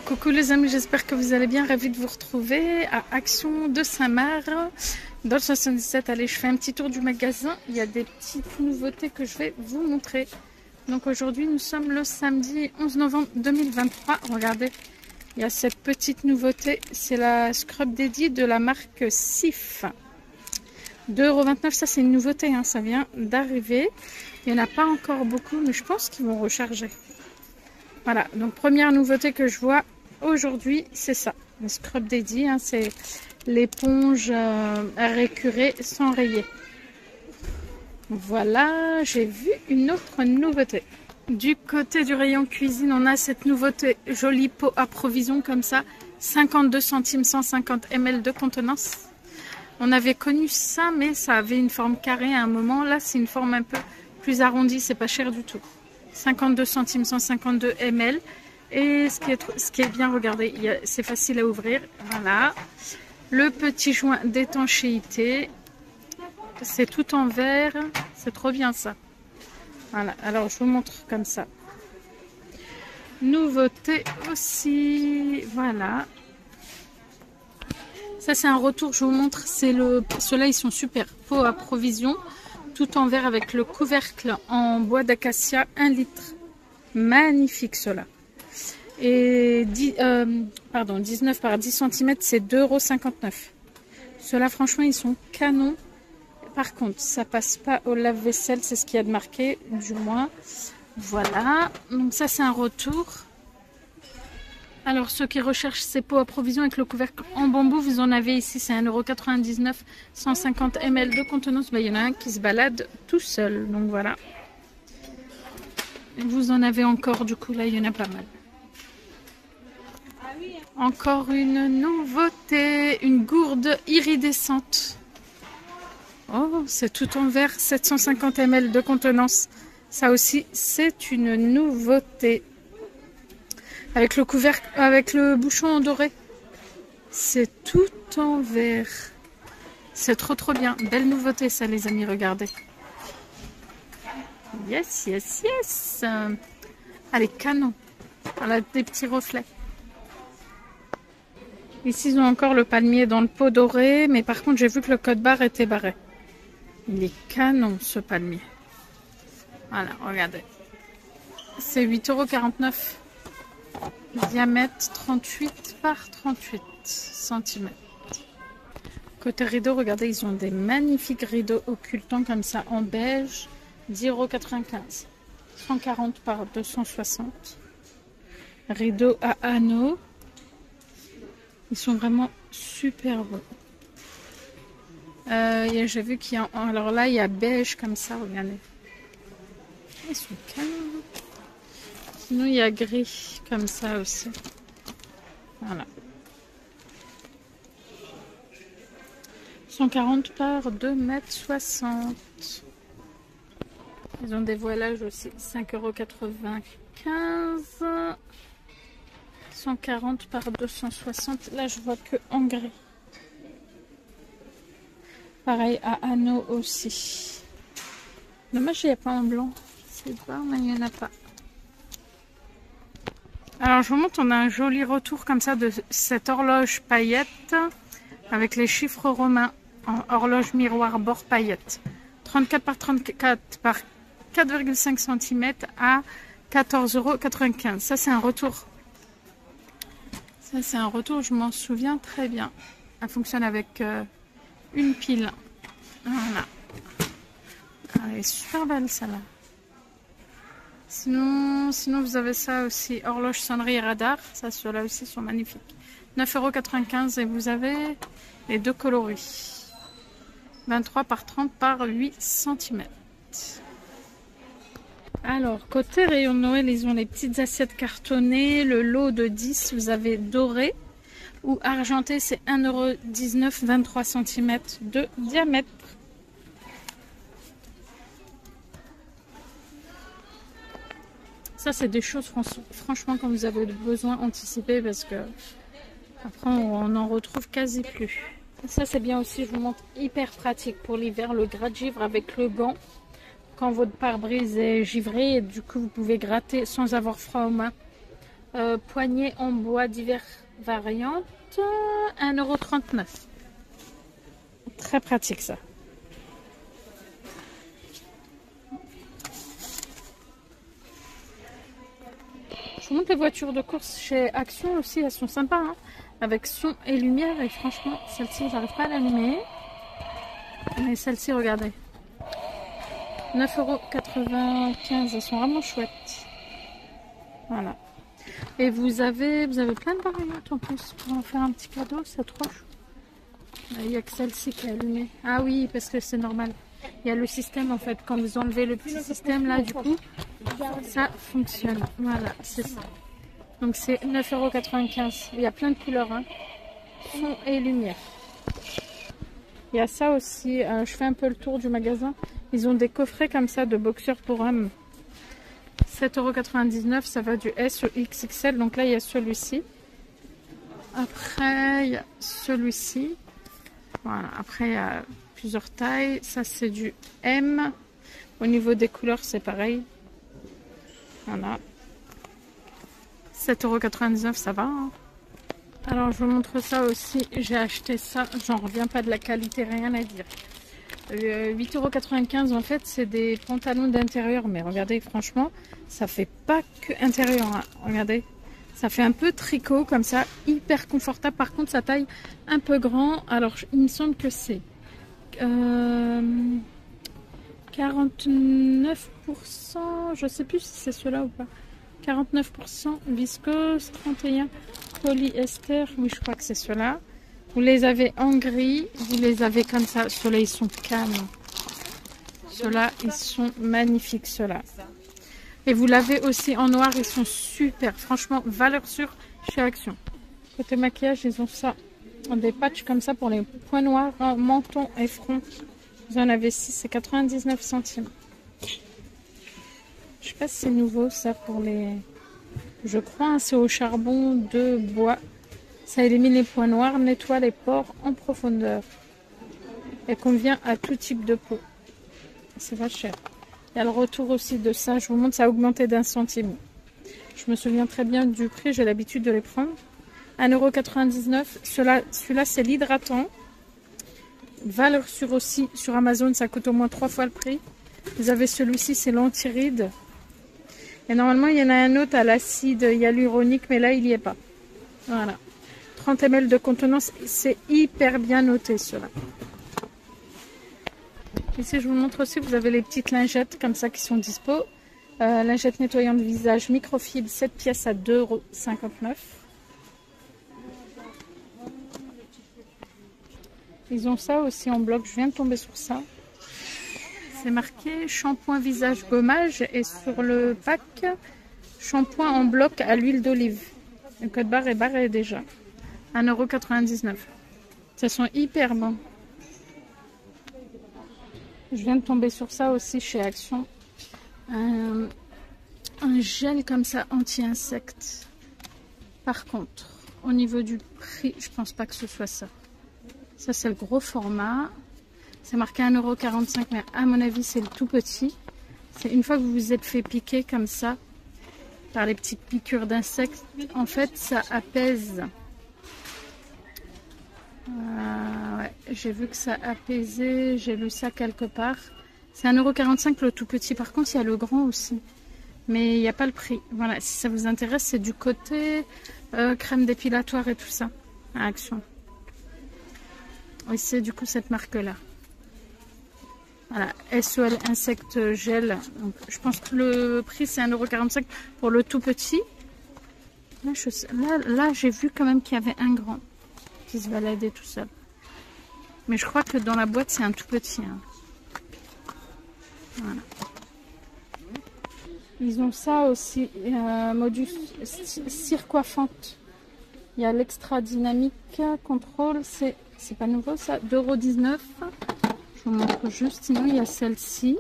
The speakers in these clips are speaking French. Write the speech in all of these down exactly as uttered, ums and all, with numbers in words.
Coucou les amis, j'espère que vous allez bien. Ravi de vous retrouver à Action de Saint-Marc dans le soixante-dix-sept. Allez, je fais un petit tour du magasin. Il y a des petites nouveautés que je vais vous montrer. Donc aujourd'hui, nous sommes le samedi onze novembre deux mille vingt-trois. Regardez, il y a cette petite nouveauté. C'est la Scrub Daddy de la marque Sif. deux euros vingt-neuf, ça c'est une nouveauté, hein, ça vient d'arriver. Il n'y en a pas encore beaucoup, mais je pense qu'ils vont recharger. Voilà, donc première nouveauté que je vois aujourd'hui, c'est ça. Le Scrub Daddy, hein, c'est l'éponge euh, récurée sans rayer. Voilà, j'ai vu une autre nouveauté. Du côté du rayon cuisine, on a cette nouveauté, jolie pot à provision comme ça, cinquante-deux centimes, cent cinquante millilitres de contenance. On avait connu ça, mais ça avait une forme carrée à un moment. Là, c'est une forme un peu plus arrondie, c'est pas cher du tout. cinquante-deux centimes, cent cinquante-deux millilitres. Et ce qui est, ce qui est bien, regardez, c'est facile à ouvrir. Voilà. Le petit joint d'étanchéité. C'est tout en verre. C'est trop bien ça. Voilà. Alors, je vous montre comme ça. Nouveauté aussi. Voilà. Ça, c'est un retour. Je vous montre. C'est le. Ceux-là, ils sont super. Pot à provision. Tout en verre avec le couvercle en bois d'acacia, un litre. Magnifique cela. Et dix, euh, pardon, dix-neuf par dix centimètres, c'est deux euros cinquante-neuf. Ceux-là, franchement, ils sont canons. Par contre, ça passe pas au lave-vaisselle, c'est ce qu'il y a de marqué, du moins. Voilà. Donc ça, c'est un retour. Alors, ceux qui recherchent ces pots à provision avec le couvercle en bambou, vous en avez ici, c'est un euro quatre-vingt-dix-neuf, cent cinquante millilitres de contenance. Ben, il y en a un qui se balade tout seul, donc voilà. Vous en avez encore, du coup, là, il y en a pas mal. Encore une nouveauté, une gourde iridescente. Oh, c'est tout en verre, sept cent cinquante millilitres de contenance. Ça aussi, c'est une nouveauté. Avec le couvercle, avec le bouchon en doré. C'est tout en verre. C'est trop trop bien. Belle nouveauté ça les amis, regardez. Yes, yes, yes. Allez, canon. Voilà, des petits reflets. Ici, ils ont encore le palmier dans le pot doré. Mais par contre, j'ai vu que le code barre était barré. Il est canon ce palmier. Voilà, regardez. C'est huit euros quarante-neuf. Diamètre trente-huit par trente-huit centimètres. Côté rideau, regardez, ils ont des magnifiques rideaux occultants comme ça en beige. dix euros quatre-vingt-quinze. cent quarante par deux cent soixante. Rideaux à anneaux. Ils sont vraiment super beaux. Euh, J'ai vu qu'il y a... Alors là, il y a beige comme ça, regardez. Ils sont canons. Sinon, il y a gris comme ça aussi. Voilà. cent quarante par deux mètres soixante. Ils ont des voilages aussi. cinq euros quatre-vingt-quinze. cent quarante par deux cent soixante. Là, je vois que en gris. Pareil à anneaux aussi. Dommage, il n'y a pas en blanc. Je sais pas, mais il n'y en a pas. Alors, je vous montre, on a un joli retour comme ça de cette horloge paillette avec les chiffres romains en horloge miroir bord paillette. trente-quatre par trente-quatre par quatre virgule cinq centimètres à quatorze euros quatre-vingt-quinze. Ça, c'est un retour. Ça, c'est un retour, je m'en souviens très bien. Elle fonctionne avec euh, une pile. Voilà. Elle est super belle, celle-là. Sinon, sinon, vous avez ça aussi, horloge sonnerie et radar. Ça, ceux-là aussi sont magnifiques. neuf euros quatre-vingt-quinze et vous avez les deux coloris. vingt-trois par trente par huit centimètres. Alors, côté rayon de Noël, ils ont les petites assiettes cartonnées. Le lot de dix, vous avez doré ou argenté, c'est un euro dix-neuf, vingt-trois centimètres de diamètre. Ça, c'est des choses, franchement, quand vous avez besoin, anticiper parce que après, on n'en retrouve quasi plus. Ça, c'est bien aussi, je vous montre, hyper pratique pour l'hiver, le gratte-givre avec le gant. Quand votre pare-brise est givré, et du coup, vous pouvez gratter sans avoir froid aux mains. Euh, poignée en bois divers variantes, un euro trente-neuf. Très pratique ça. Je vous montre les voitures de course chez Action aussi, elles sont sympas, hein, avec son et lumière. Et franchement, celle-ci, j'arrive pas à l'allumer. Mais celle-ci, regardez. neuf euros quatre-vingt-quinze, elles sont vraiment chouettes. Voilà. Et vous avez, vous avez plein de variantes en plus pour en faire un petit cadeau, c'est trop chou. Il n'y a que celle-ci qui est allumée. Ah oui, parce que c'est normal. Il y a le système en fait. Quand vous enlevez le petit système là, du coup, ça fonctionne. Voilà, c'est ça. Donc c'est neuf euros quatre-vingt-quinze. Il y a plein de couleurs, hein. Son et lumière. Il y a ça aussi. Euh, je fais un peu le tour du magasin. Ils ont des coffrets comme ça de boxeurs pour hommes. sept euros quatre-vingt-dix-neuf, ça va du S au X X L. Donc là, il y a celui-ci. Après, il y a celui-ci. Voilà. Après, il y a plusieurs tailles. Ça, c'est du M. Au niveau des couleurs, c'est pareil. Voilà. sept euros quatre-vingt-dix-neuf, ça va. Hein. Alors, je vous montre ça aussi. J'ai acheté ça. J'en reviens pas de la qualité, rien à dire. Euh, huit euros quatre-vingt-quinze, en fait, c'est des pantalons d'intérieur. Mais regardez, franchement, ça fait pas que intérieur. Hein. Regardez. Ça fait un peu tricot, comme ça. Hyper confortable. Par contre, ça taille un peu grand. Alors, il me semble que c'est euh, quarante-neuf pour cent. Je sais plus si c'est cela ou pas. quarante-neuf pour cent viscose, trente et un polyester. Oui, je crois que c'est cela. Vous les avez en gris, vous les avez comme ça. Ceux-là, ils sont calmes. Ceux-là, ils sont magnifiques, ceux-là. Et vous l'avez aussi en noir, ils sont super. Franchement, valeur sûre chez Action. Côté maquillage, ils ont ça. Des patchs comme ça pour les points noirs, menton et front. Vous en avez six, c'est quatre-vingt-dix-neuf centimes. Je sais pas si c'est nouveau, ça, pour les... Je crois, hein, c'est au charbon de bois. Ça élimine les points noirs, nettoie les pores en profondeur. Et convient à tout type de peau. C'est pas cher. Il y a le retour aussi de ça. Je vous montre, ça a augmenté d'un centime. Je me souviens très bien du prix. J'ai l'habitude de les prendre. un euro quatre-vingt-dix-neuf. Celui-là, c'est l'hydratant. Valeur sûre aussi. Sur Amazon, ça coûte au moins trois fois le prix. Vous avez celui-ci, c'est l'anti-rides. Et normalement, il y en a un autre à l'acide hyaluronique, mais là, il n'y est pas. Voilà. trente millilitres de contenance, c'est hyper bien noté cela. Ici, je vous montre aussi, vous avez les petites lingettes comme ça qui sont dispo. Euh, lingettes nettoyantes visage microfibre, sept pièces à deux euros cinquante-neuf. Ils ont ça aussi en bloc, je viens de tomber sur ça. C'est marqué shampoing visage gommage et sur le pack, shampoing en bloc à l'huile d'olive. Le code barre est barré déjà. un euro quatre-vingt-dix-neuf. Ça sont hyper bons. Je viens de tomber sur ça aussi chez Action. Un, un gel comme ça anti-insectes. Par contre, au niveau du prix, je pense pas que ce soit ça. Ça, c'est le gros format. C'est marqué un euro quarante-cinq, mais à mon avis, c'est le tout petit. C'est une fois que vous vous êtes fait piquer comme ça, par les petites piqûres d'insectes, en fait, ça apaise. Euh, ouais, j'ai vu que ça apaisait, j'ai lu ça quelque part. C'est un euro quarante-cinq le tout petit. Par contre, il y a le grand aussi. Mais il n'y a pas le prix. Voilà, si ça vous intéresse, c'est du côté euh, crème dépilatoire et tout ça. À Action. Et c'est du coup cette marque-là. Voilà, S O L Insect Gel. Donc, je pense que le prix, c'est un euro quarante-cinq pour le tout petit. Là, je sais, là, là j'ai vu quand même qu'il y avait un grand qui se baladait tout seul. Mais je crois que dans la boîte, c'est un tout petit. Hein. Voilà. Ils ont ça aussi, euh, modus cire coiffante. Il y a l'extra dynamique contrôle, c'est pas nouveau ça, deux euros dix-neuf. Je vous montre juste, sinon il y a celle-ci.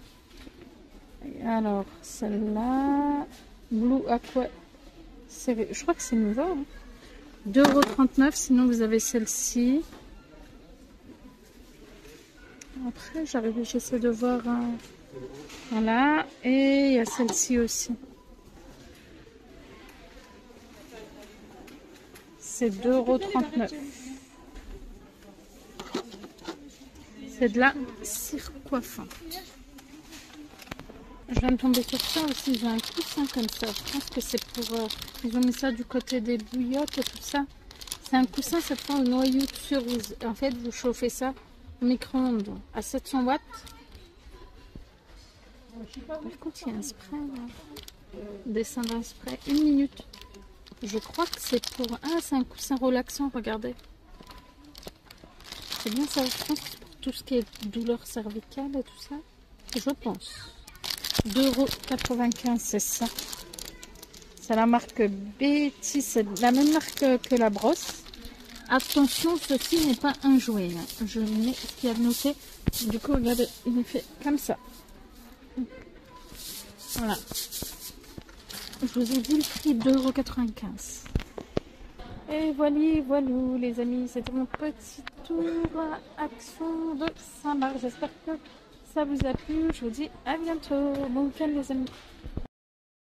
Alors, celle-là, Blue Aqua, je crois que c'est nouveau. Hein. deux euros trente-neuf, sinon vous avez celle-ci. Après, j'arrive, j'essaie de voir. Hein. Voilà, et il y a celle-ci aussi. c'est deux euros trente-neuf. C'est de la cire coiffante. Je viens de tomber sur ça aussi. J'ai un coussin comme ça. Je pense que c'est pour... Euh, ils ont mis ça du côté des bouillottes et tout ça. C'est un coussin cette fois au noyau de cerise. En fait, vous chauffez ça au micro-ondes à sept cents watts. Par contre, il y a un spray là. Dessin d'un spray. Une minute. Je crois que c'est pour... Ah, c'est un coussin relaxant. Regardez. C'est bien ça. Je pense que c'est pour tout ce qui est douleur cervicale et tout ça. Je pense. deux euros quatre-vingt-quinze, c'est ça. C'est la marque Betty. C'est la même marque que la brosse. Attention, ceci n'est pas un jouet. Je mets ce qu'il y a noté. Du coup, regardez, il est fait comme ça. Voilà. Je vous ai dit le prix, deux euros quatre-vingt-quinze. Et voilà, voilà les amis, c'était mon petit tour à Action de Saint-Marc. J'espère que ça vous a plu. Je vous dis à bientôt. Bon week-end les amis.